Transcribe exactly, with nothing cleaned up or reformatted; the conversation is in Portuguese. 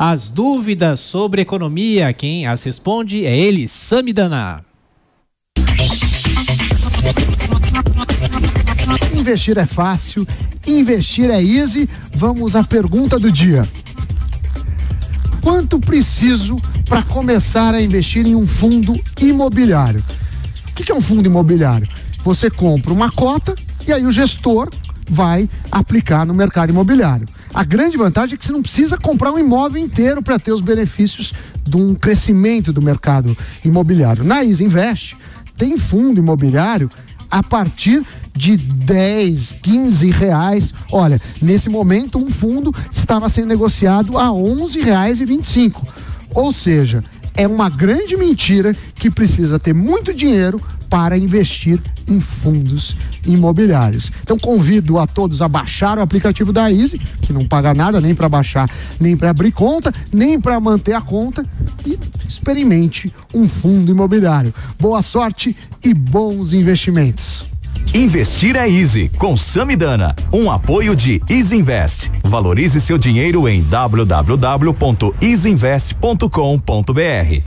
As dúvidas sobre economia, quem as responde é ele, Samidana. Investir é fácil, investir é easy. Vamos à pergunta do dia. Quanto preciso para começar a investir em um fundo imobiliário? O que é um fundo imobiliário? Você compra uma cota e aí o gestor vai aplicar no mercado imobiliário. A grande vantagem é que você não precisa comprar um imóvel inteiro para ter os benefícios de um crescimento do mercado imobiliário. Na Easy Invest tem fundo imobiliário a partir de dez, quinze reais. Olha, nesse momento um fundo estava sendo negociado a onze reais e vinte e cinco. Ou seja, é uma grande mentira que precisa ter muito dinheiro para investir em fundos imobiliários. Então convido a todos a baixar o aplicativo da Easy, que não paga nada nem para baixar, nem para abrir conta, nem para manter a conta, e experimente um fundo imobiliário. Boa sorte e bons investimentos. Investir é Easy, com Samidana. Um apoio de Easy Invest. Valorize seu dinheiro em w w w ponto easy invest ponto com ponto b r.